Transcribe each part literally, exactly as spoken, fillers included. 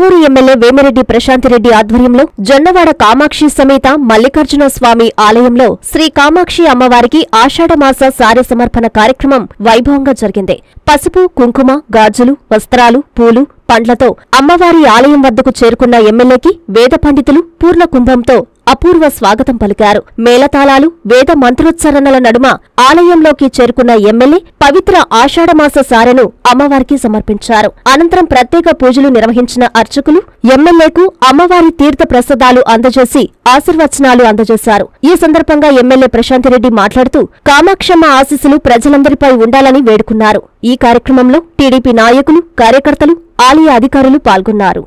Kovur MLA Vemireddy Prashanti Reddy ఆధ్వర్యంలో జొన్నవాడ కామాక్షి సమేత మల్లికార్జున స్వామి ఆలయంలో శ్రీ కామాక్షి అమ్మవారికి ఆషాఢమాస సారె సమర్పణ కార్యక్రమం వైభవంగా జరిగింది. పసుపు, కుంకుమ, గాజులు, వస్త్రాలు, పూలు, పండ్లతో అమ్మవారి ఆలయం వద్దకు చేరుకున్న ఎమ్మెల్యేకి వేద పండితులు పూర్ణ కుంభంతో అపూర్వ స్వాగతం పలికారు. మేళతాళాలు, వేద మంత్రోచ్చరణల నడుమ ఆలయంలోకి చేరుకున్న ఎమ్మెల్యే పవిత్ర ఆషాఢమాస సారెను అమ్మవారికి సమర్పించారు. అనంతరం ప్రత్యేక పూజలు నిర్వహించిన అర్చకులు ఎమ్మెల్యేకు అమ్మవారి తీర్థ ప్రసాదాలు అందజేసి ఆశీర్వచనాలు అందజేశారు. ఈ సందర్భంగా ఎమ్మెల్యే ప్రశాంతిరెడ్డి మాట్లాడుతూ కామాక్షమ్మ ఆశీస్సులు ప్రజలందరిపై ఉండాలని వేడుకున్నారు. ఈ కార్యక్రమంలో టీడీపీ నాయకులు, కార్యకర్తలు, ఆలయ అధికారులు పాల్గొన్నారు.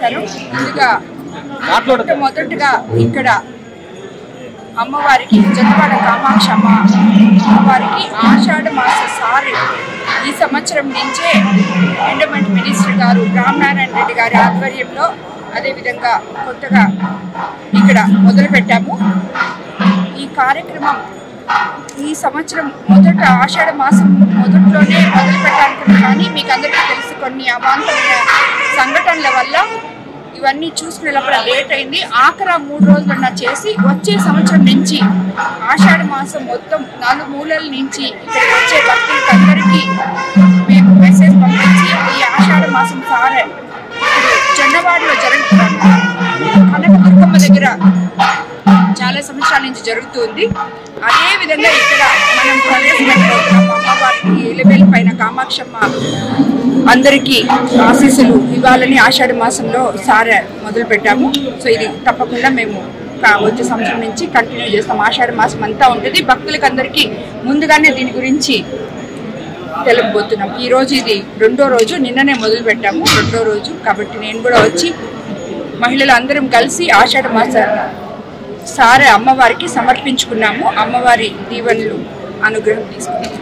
మొదటగా ఇక్కడ అమ్మవారికి జొన్నవాడ కామాక్షి అమ్మ అమ్మవారికి ఆషాఢ మాస సారి ఈ సంవత్సరం నుంచే ఎండోమెంట్ మినిస్టర్ గారు రామనారాయణ రెడ్డి గారి ఆధ్వర్యంలో అదేవిధంగా కొత్తగా ఇక్కడ మొదలుపెట్టాము. ఈ కార్యక్రమం ఈ సంవత్సరం మొదట ఆషాఢ మాసం మొదట్లోనే మొదలు పెట్టాలనుకున్నాం, కానీ మీకు అందరికీ తెలుసు కొన్ని అవాంతమైన సంఘటనల వల్ల ఇవన్నీ చూసుకునేటప్పుడు లేట్ అయింది. ఆఖరా మూడు రోజులన్నా చేసి వచ్చే సంవత్సరం నుంచి ఆషాఢ మాసం మొత్తం నాలుగు మూలల నుంచి ఇక్కడికి వచ్చే భక్తులకి అందరికీ మేము మెసేజ్ పంపించి ఈ ఆషాఢ మాసం సారే జొన్నవాడలో జరుగుతున్నాను. కనకదుర్గమ్మ దగ్గర చాలా సంవత్సరాల నుంచి జరుగుతుంది. అదేవిధంగా ఇక్కడ మనం ప్రవేశపెట్టబోతున్నాము అమ్మవారికి ఎలివేలు పైన కామాక్షమ్మ అందరికీ ఆశీస్సులు ఇవ్వాలని ఆషాఢ మాసంలో సారె మొదలు పెట్టాము. సో ఇది తప్పకుండా మేము వచ్చే సంవత్సరం నుంచి కంటిన్యూ చేస్తాం. ఆషాఢ మాసం అంతా ఉంటుంది. భక్తులకు అందరికీ ముందుగానే దీని గురించి తెలుపబోతున్నాం. ఈ రోజు ఇది రెండో రోజు, నిన్ననే మొదలు పెట్టాము రెండో రోజు. కాబట్టి నేను కూడా వచ్చి మహిళలు అందరం కలిసి ఆషాఢ మాస సారె అమ్మవారికి సమర్పించుకున్నాము. అమ్మవారి దీవెనలు అనుగ్రహం తీసుకున్నాము.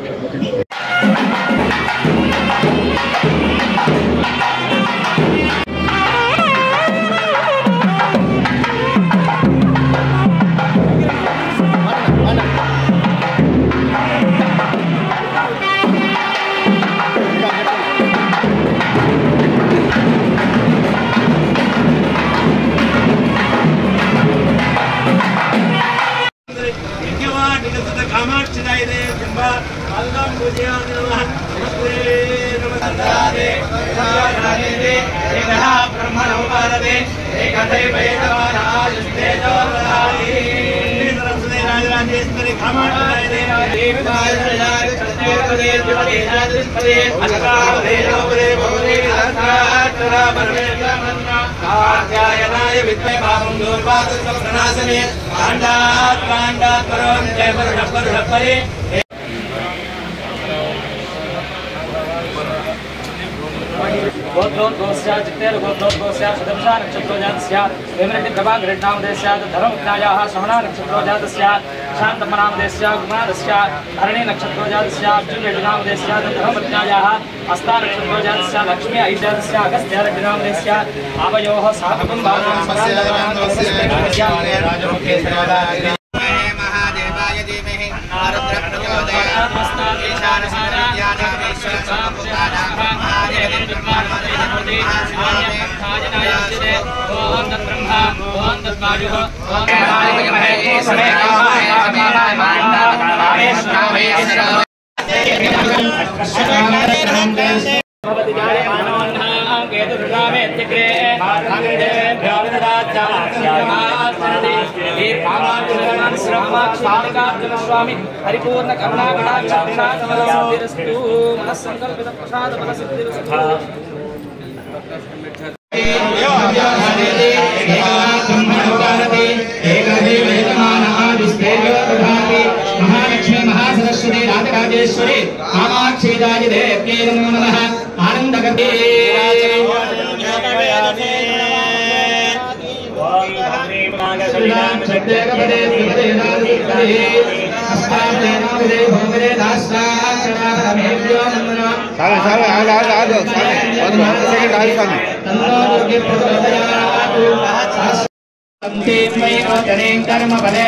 गोत्रोद्गोस्या चित्तेर गोत्रोद्गोस्या सुदर्शा नक्षत्रो जातस्या वेमिरेड्डी प्रभाकरेड्नामदेस्या धर्मविज्ञायाः श्रवणा नक्षत्रो जातस्या शान्तमनामदेस्या गुणादस्या धरणी नक्षत्रो जातस्या अर्जुनरेड्डिनामदेस्या धर्मविज्ञायाः हस्ता नक्षत्रो जातस्या लक्ष्मी ऐजातस्या अगस्त्यारेड्डिनामदेस्या आवयोः सहकुटुम्बानां सदानन्दस्य महादेवाय धीमहि रुद्रप्रचोदयात् ओम तत्ब्रह्मा ओम तत्वायुः ओम स्वामी हरिपूर्ण करुणा कटाक्षास्तु मनस्संकल्पित प्रसाद फल सिद्धिरस्तु महालक्ष्मी महासरस्वती राजराजेश्वरी कामाक्षी देव्यै नमो नमः आनंदगते कर्म बले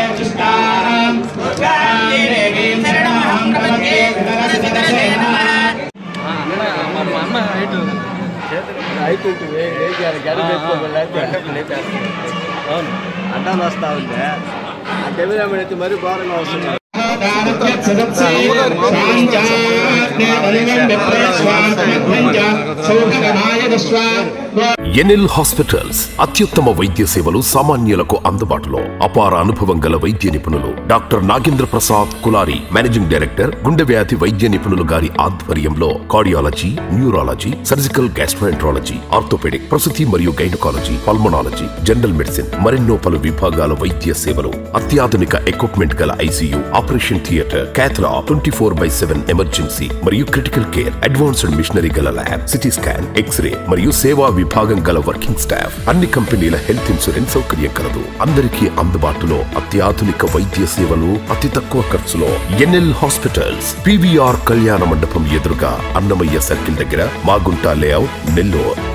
బయట ఉంటుంది అడ్డాలు వస్తా ఉంటే ఆ కెమెరామెన్ అయితే మరీ ఘోరంగా వస్తుంది. ఎన్ఎల్ హాస్పిటల్స్ అత్యుత్తమ వైద్య సేవలు సామాన్యులకు అందుబాటులో. అపార అనుభవం గల వైద్య నిపుణులు doctor Nagendra Prasad Kulari, managing director, గుండె వ్యాధి వైద్య నిపుణులు గారి ఆధ్వర్యంలో cardiology, neurology, surgical gastroenterology, orthopaedic, ప్రసూతి మరియు గైనకాలజీ, పల్మనాలజీ, జనరల్ మెడిసిన్ మరెన్నో పలు విభాగాల వైద్య సేవలు. అత్యాధునిక ఎక్విప్మెంట్ గల ఐసీయూ, ఆపరేషన్ థియేటర్, క్యాథ్లా, twenty four by seven emergency మరియు క్రిటికల్ కేర్, అడ్వాన్స్డ్ మిషనరీ గల ల్యాబ్, సిటీ స్కాన్, ఎక్స్రే మరియు సేవా విభాగం గల వర్కింగ్ స్టాఫ్. అన్ని కంపెనీల హెల్త్ ఇన్సూరెన్స్ సౌకర్యం కలదు. అందరికీ అందుబాటులో అత్యాధునిక వైద్య సేవలు అతి తక్కువ ఖర్చులో. ఎన్ఎల్ హాస్పిటల్స్, పీవీఆర్ కళ్యాణ మండపం ఎదురుగా, అన్నమయ్య సర్కిల్ దగ్గర, మాగుంట లేఅవుట్, నెల్లూరు.